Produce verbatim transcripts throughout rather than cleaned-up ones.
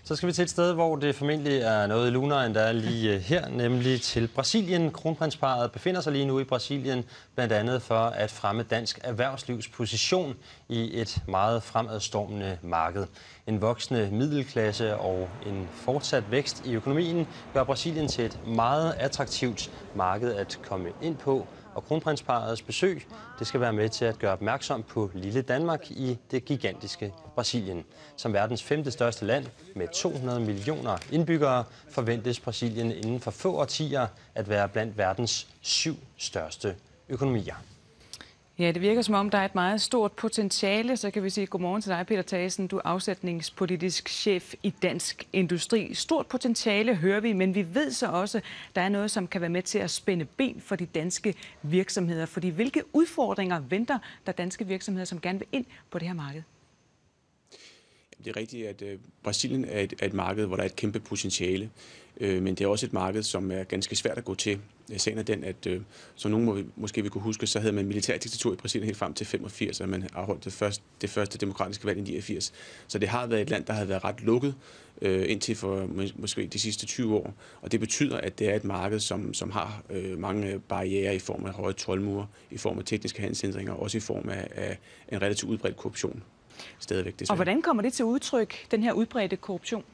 Så skal vi til et sted, hvor det formentlig er noget lunere, end der er lige her, nemlig til Brasilien. Kronprinsparret befinder sig lige nu i Brasilien, blandt andet for at fremme dansk erhvervslivs position i et meget fremadstormende marked. En voksende middelklasse og en fortsat vækst i økonomien gør Brasilien til et meget attraktivt marked at komme ind på. Og kronprinsparrets besøg det skal være med til at gøre opmærksom på lille Danmark i det gigantiske Brasilien. Som verdens femte største land med to hundrede millioner indbyggere forventes Brasilien inden for få årtier at være blandt verdens syv største økonomier. Ja, det virker som om, der er et meget stort potentiale. Så kan vi sige godmorgen til dig, Peter Thasen. Du er afsætningspolitisk chef i Dansk Industri. Stort potentiale hører vi, men vi ved så også, at der er noget, som kan være med til at spænde ben for de danske virksomheder. Fordi hvilke udfordringer venter der danske virksomheder, som gerne vil ind på det her marked? Det er rigtigt, at Brasilien er et, er et marked, hvor der er et kæmpe potentiale. Men det er også et marked, som er ganske svært at gå til. Sagen er den, at som nogen må, måske vil kunne huske, så havde man militærdiktatur i Brasilien helt frem til femogfirs, og man afholdt det første, det første demokratiske valg i niogfirs. Så det har været et land, der har været ret lukket øh, indtil for måske de sidste tyve år. Og det betyder, at det er et marked, som, som har øh, mange barrierer i form af høje toldmure, i form af tekniske handelshindringer, og også i form af, af en relativt udbredt korruption. Stadigvæk, og hvordan kommer det til udtryk, den her udbredte korruption?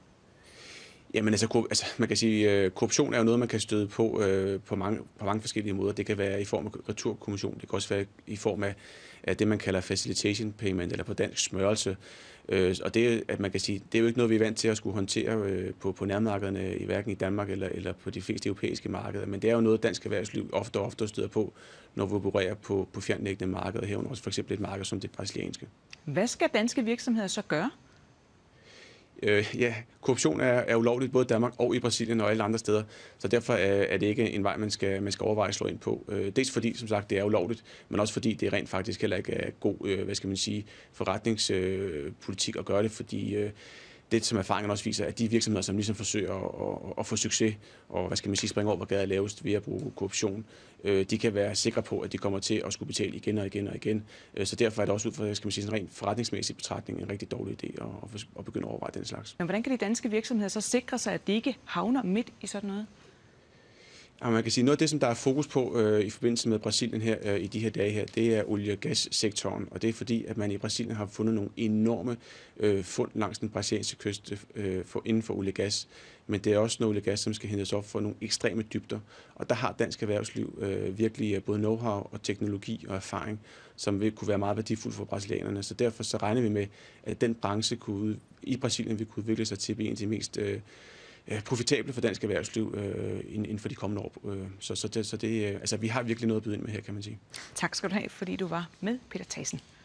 Jamen altså, altså, man kan sige, at korruption er jo noget, man kan støde på øh, på, mange, på mange forskellige måder. Det kan være i form af returkommission, det kan også være i form af, af det, man kalder facilitation payment, eller på dansk smørelse. Øh, og det, at man kan sige, det er jo ikke noget, vi er vant til at skulle håndtere øh, på, på nærmarkederne, i hverken i Danmark eller, eller på de fleste europæiske markeder. Men det er jo noget, dansk erhvervsliv ofte og ofte støder på, når vi opererer på, på fjernliggende markeder, herunder også for eksempel et marked som det brasilianske. Hvad skal danske virksomheder så gøre? Øh, ja, korruption er, er ulovligt både i Danmark og i Brasilien og alle andre steder, så derfor er, er det ikke en vej, man skal, man skal overveje at slå ind på. Øh, dels fordi, som sagt, det er ulovligt, men også fordi det rent faktisk heller ikke er god, øh, hvad skal man sige, forretningspolitik øh, at gøre det, fordi øh, det, som erfaringen også viser, at de virksomheder, som ligesom forsøger at, at, at få succes og hvad skal man sige, springe over, hvor gaden er lavest ved at bruge korruption, øh, de kan være sikre på, at de kommer til at skulle betale igen og igen og igen. Øh, så derfor er det også ud fra, skal man sige, en rent forretningsmæssig betragtning en rigtig dårlig idé at, at, at begynde at overveje den slags. Men hvordan kan de danske virksomheder så sikre sig, at de ikke havner midt i sådan noget? Ja, man kan sige, noget af det, som der er fokus på øh, i forbindelse med Brasilien her øh, i de her dage her, det er olie- og gassektoren. Og det er fordi, at man i Brasilien har fundet nogle enorme øh, fund langs den brasilianske kyst øh, for, inden for olie og gas. Men det er også noget olie og gas, som skal hentes op for nogle ekstreme dybder. Og der har dansk erhvervsliv øh, virkelig både know-how og teknologi og erfaring, som vil kunne være meget værdifuld for brasilianerne. Så derfor så regner vi med, at den branche kunne, i Brasilien vil kunne udvikle sig til at blive en af de mest øh, profitable for dansk erhvervsliv øh, inden for de kommende år. Så, så, det, så det, altså, vi har virkelig noget at byde ind med her, kan man sige. Tak skal du have, fordi du var med, Peter Thasen.